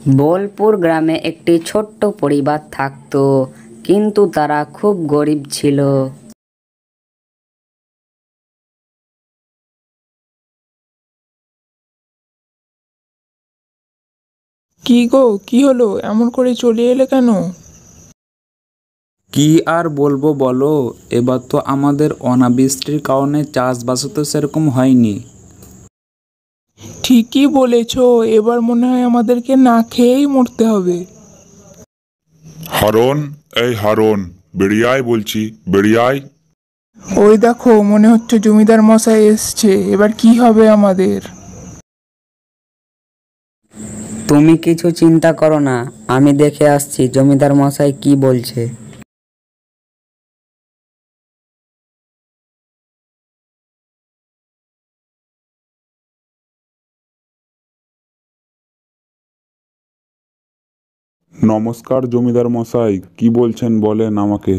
বোলপুর গ্রামে একটি ছোট্ট পরিবার থাকতো, কিন্তু তারা খুব গরিব ছিল। কি গো, কি হলো? এমন করে চলে এলে কেন? কি আর বলবো বলো, এবার তো আমাদের অনাবৃষ্টির কারণে চাষবাসও তো সেরকম হয়নি। ঠিকই বলেছো, এবার মনে হয় আমাদেরকে না খেয়েই মরতে হবে। হারন, এই হারন, বেরিয়ে আয় বলছি, বেরিয়ে আয়। ওই দেখো, মনে হচ্ছে জমিদার মশাই এসছে। এবার কি হবে আমাদের? তুমি কিছু চিন্তা করো না, আমি দেখে আসছি জমিদার মশাই কি বলছে। নমস্কার জমিদার মশাই, কি বলছেন বলেন আমাকে।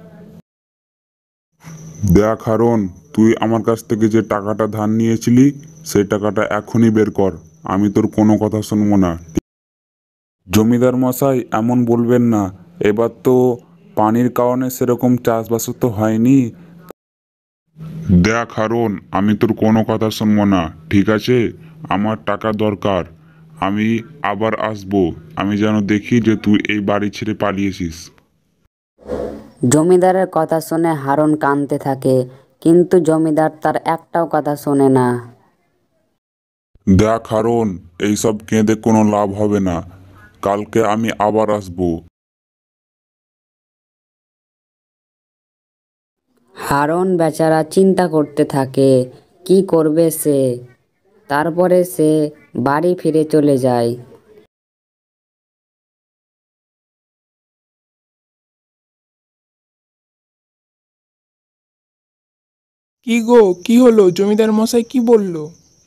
দেখ হারন, তুই আমার কাছ থেকে যে টাকাটা ধার নিয়েছিলি সেই টাকাটা এখনই বের কর, আমি তোর কোনো কথা শুনবো না। জমিদার মশাই, এমন বলবেন না, এবার তো পানির কারণে সেরকম চাষবাসও তো হয়নি। দেখ হারন, আমি তোর কোনো কথা শুনবো না, ঠিক আছে? আমার টাকা দরকার, আমি আবার আসবো, আমি যেন দেখি যে তুই এই বাড়ি ছেড়ে পালিয়েছিস। জমিদারের কথা শুনে হারুন কাঁদতে থাকে, কিন্তু জমিদার তার একটাও কথা শোনে না। দেখ হারন, এইসব কেঁদে কোনো লাভ হবে না, কালকে আমি আবার আসবো। হারুন বেচারা চিন্তা করতে থাকে কি করবে সে। তারপরে সে বাড়ি ফিরে চলে যায়। কি গো, কি হলো? জমিদার মশাই কি বললো?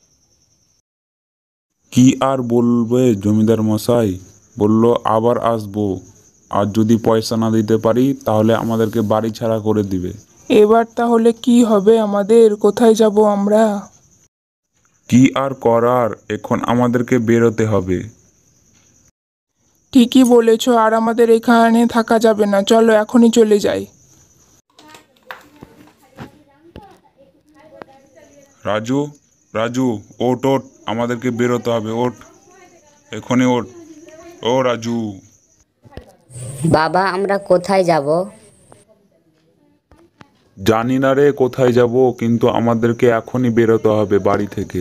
কি আর বলবে জমিদার মশাই, বলল আবার আসবো, আর যদি পয়সা না দিতে পারি তাহলে আমাদেরকে বাড়ি ছাড়া করে দিবে। এবার তাহলে কি হবে আমাদের? কোথায় যাব আমরা? কি আর করার, এখন আমাদেরকে বেরোতে হবে। ঠিকই বলেছো, আর আমাদের এখানে থাকা যাবে না, চলো এখনই চলে যাই। রাজু, রাজু, ওঠ ওঠ, আমাদেরকে বেরোতে হবে, ওঠ, এখনই ওঠ, ও রাজু। বাবা, আমরা কোথায় যাব? জানি না রে কোথায় যাব, কিন্তু আমাদেরকে এখনই বেরোতে হবে বাড়ি থেকে।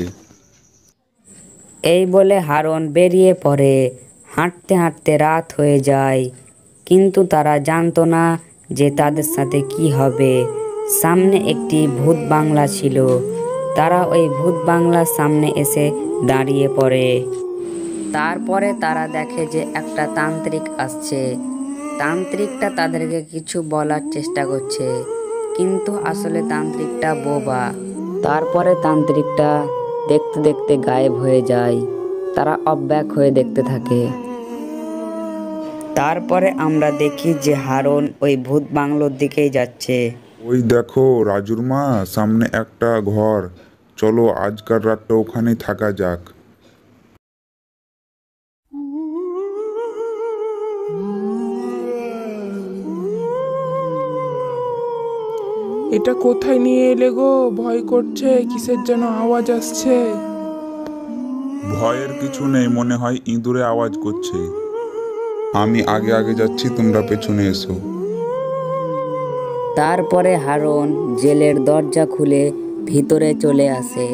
এই বলে হারুন বেরিয়ে পড়ে। হাঁটতে হাঁটতে রাত হয়ে যায়, কিন্তু তারা জানতো না যে তাদের সাথে কি হবে। সামনে একটি ভূত বাংলা ছিল। তারা ওই ভূত বাংলার সামনে এসে দাঁড়িয়ে পড়ে। তারপরে তারা দেখে যে একটা তান্ত্রিক আসছে। তান্ত্রিকটা তাদেরকে কিছু বলার চেষ্টা করছে, কিন্তু আসলে তান্ত্রিকটা বোবা। তারপরে তান্ত্রিকটা দেখতে দেখতে গায়েব হয়ে যায়। তারা অবাক হয়ে দেখতে থাকে। তারপরে আমরা দেখি যে হারুন ওই ভূত বাংলোর দিকেই যাচ্ছে। ওই দেখো রাজুর মা, সামনে একটা ঘর, চলো আজকাল রাতটা ওখানেই থাকা যাক। এটা কোথায় নিয়ে এলে গো? ভয় করছে, কিসের যেন আওয়াজ আসছে। ভয়ের কিছু নেই, মনে হয় ইঁদুরে আওয়াজ করছে। আমি আগে আগে যাচ্ছি, তোমরা পেছনে এসো। তারপরে হারুন জেলের দরজা খুলে ভিতরে চলে আসে।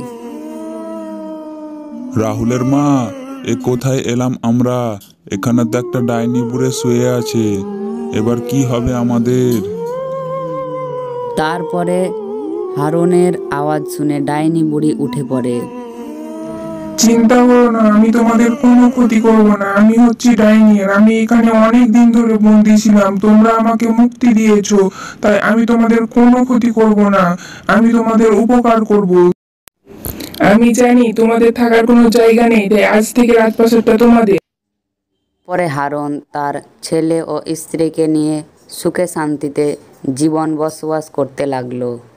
রাহুলের মা, এ কোথায় এলাম আমরা? এখানে তো একটা ডাইনি বুড়ে শুয়ে আছে, এবার কি হবে আমাদের? তারপরে হারুনের আওয়াজ শুনে ডাইনি বুড়ি উঠে পড়ে। চিন্তা করো না, আমি তোমাদের কোনো ক্ষতি করব না। আমি হচ্ছি ডাইনি, আর আমি এখানে অনেক দিন ধরে বন্দি ছিলাম। তোমরা আমাকে মুক্তি দিয়েছো, তাই আমি তোমাদের কোনো ক্ষতি করব না। আমি তোমাদের উপকার করব। আমি জানি তোমাদের থাকার কোনো জায়গা নেই, তাই আজ থেকে রাজপ্রাসাদটা তোমাদের। পরে হারুন তার ছেলে ও স্ত্রীকে নিয়ে সুখে শান্তিতে জীবন বসবাস করতে লাগলো।